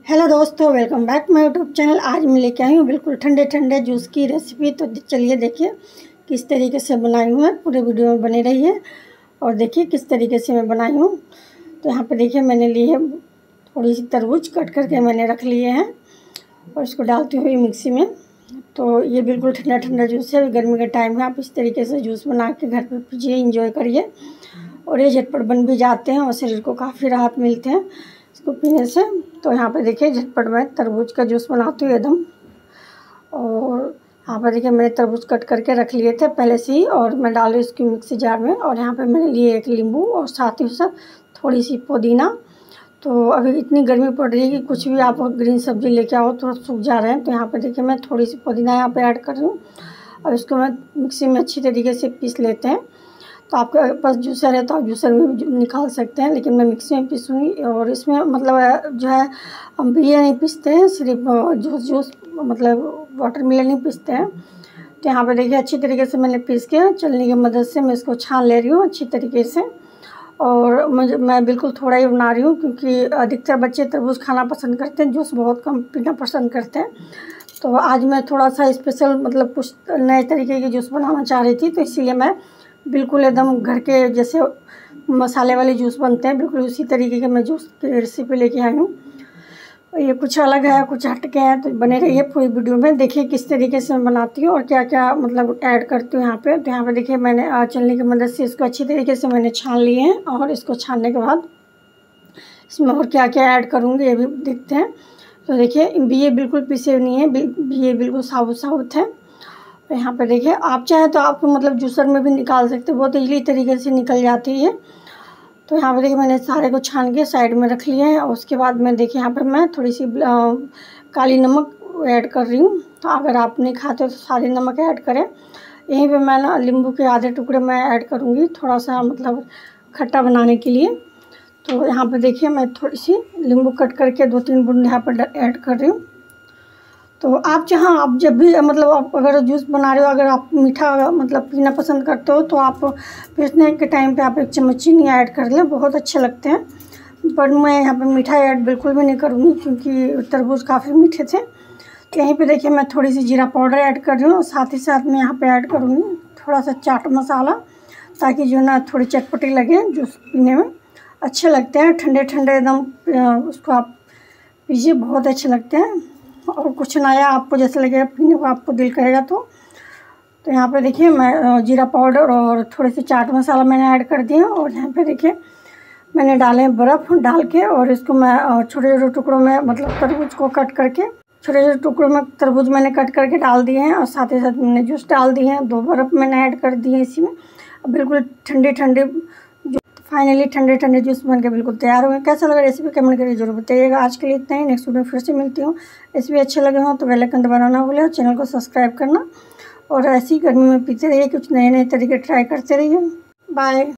Hello दोस्तों, welcome back my YouTube channel. आज मैं लेके आई हूँ बिल्कुल ठंडे ठंडे जूस की रेसिपी। तो चलिए देखिए किस तरीके से बनाई हूँ। पूरे वीडियो में बने रहिए और देखिए किस तरीके से मैं बनाई हूँ। तो यहाँ पे देखिए मैंने ली है थोड़ी सी तरबूज, कट करके मैंने रख लिए हैं और इसको डालती हुई मिक्सी में। तो ये बिल्कुल ठंडा ठंडा जूस है। गर्मी के टाइम में आप इस तरीके से जूस बना के घर पर पीजिए, इंजॉय करिए। और ये झटपट बन भी जाते हैं और शरीर को काफ़ी राहत मिलते हैं इसको पीने से। तो यहाँ पे देखिए झटपट मैं तरबूज का जूस बनाती हूँ एकदम। और यहाँ पर देखिए मैंने तरबूज कट करके रख लिए थे पहले से ही, और मैं डाली इसकी मिक्सी जार में। और यहाँ पे मैंने लिए एक नींबू और साथ ही साथ थोड़ी सी पुदीना। तो अभी इतनी गर्मी पड़ रही है कि कुछ भी आप ग्रीन सब्जी लेके आओ तो सूख जा रहे हैं। तो यहाँ पर देखिए मैं थोड़ी सी पुदीना यहाँ पर ऐड कर रही हूँ और इसको मैं मिक्सी में अच्छी तरीके से पीस लेते हैं। तो आपके पास जूसर है तो आप जूसर में भी निकाल सकते हैं, लेकिन मैं मिक्सी में पीसूँगी। और इसमें मतलब जो है हम ये नहीं पीसते हैं, सिर्फ जूस मतलब वाटरमेलन ही पीसते हैं। तो यहाँ पे देखिए अच्छी तरीके से मैंने पीस के छलनी की मदद से मैं इसको छान ले रही हूँ अच्छी तरीके से। और मैं बिल्कुल थोड़ा ही बना रही हूँ क्योंकि अधिकतर बच्चे तरबूज खाना पसंद करते हैं, जूस बहुत कम पीना पसंद करते हैं। तो आज मैं थोड़ा सा स्पेशल मतलब कुछ नए तरीके की जूस बनाना चाह रही थी, तो इसीलिए मैं बिल्कुल एकदम घर के जैसे मसाले वाले जूस बनते हैं बिल्कुल उसी तरीके के मैं जूस की रेसिपी लेके आई हूँ। ये कुछ अलग है, कुछ हट के है, तो बने रहिए पूरी वीडियो में। देखिए किस तरीके से मैं बनाती हूँ और क्या क्या मतलब ऐड करती हूँ यहाँ पे। तो यहाँ पे देखिए मैंने चलनी की मदद से इसको अच्छी तरीके से मैंने छान लिए हैं। और इसको छानने के बाद इसमें और क्या क्या ऐड करूँगी ये भी देखते हैं। तो देखिए ये बिल्कुल पिसे नहीं है, ये बिल्कुल साबुत साबुत है। तो यहाँ पे देखिए आप चाहे तो आप मतलब जूसर में भी निकाल सकते हैं, बहुत ईज़िली तरीके से निकल जाती है। तो यहाँ पे देखिए मैंने सारे को छान के साइड में रख लिए हैं। और उसके बाद मैं देखिए यहाँ पे मैं थोड़ी सी काली नमक ऐड कर रही हूँ। तो अगर आप नहीं खाते तो सारी नमक ऐड करें। यहीं पे मैं ना नींबू के आधे टुकड़े मैं ऐड करूँगी थोड़ा सा मतलब खट्टा बनाने के लिए। तो यहाँ पर देखिए मैं थोड़ी सी नींबू कट करके 2-3 बूंद यहाँ पर ऐड कर रही हूँ। तो आप आप जब भी मतलब आप अगर जूस बना रहे हो, अगर आप मीठा मतलब पीना पसंद करते हो तो आप पीसने के टाइम पे आप 1 चम्मच चीनी ऐड कर लें, बहुत अच्छे लगते हैं। पर मैं यहाँ पे मीठा ऐड बिल्कुल भी नहीं करूँगी क्योंकि तरबूज काफ़ी मीठे थे। तो यहीं पे देखिए मैं थोड़ी सी जीरा पाउडर ऐड कर रही हूँ और साथ ही साथ मैं यहाँ पर ऐड करूँगी थोड़ा सा चाट मसाला, ताकि जो ना थोड़ी चटपटी लगे, जूस पीने में अच्छे लगते हैं। ठंडे ठंडे एकदम उसको आप पीजिए, बहुत अच्छे लगते हैं। और कुछ नया आपको जैसे लगेगा पीने को आपको दिल करेगा तो यहाँ पे देखिए मैं जीरा पाउडर और थोड़े से चाट मसाला मैंने ऐड कर दिया। और यहाँ पे देखिए मैंने डाले बर्फ़ डाल के, और इसको मैं छोटे छोटे टुकड़ों में मतलब तरबूज को कट करके छोटे छोटे टुकड़ों में तरबूज मैंने कट करके डाल दिए हैं। और साथ ही साथ मैंने जूस डाल दिए हैं, 2 बर्फ़ मैंने ऐड कर दिए इसी में। अब बिल्कुल ठंडे ठंडे फाइनली ठंडे ठंडे जूस बन के बिल्कुल तैयार हुए। कैसा लगा रेसिपी कमेंट करके जरूर बताइएगा। आज के लिए इतना ही, नेक्स्ट वीडियो में फिर से मिलती हूँ। रेसिपी अच्छे लगे हो तो बेल आइकन दबाना ना भूलें और चैनल को सब्सक्राइब करना। और ऐसी गर्मी में पीते रहिए, कुछ नए नए तरीके ट्राई करते रहिए। बाय।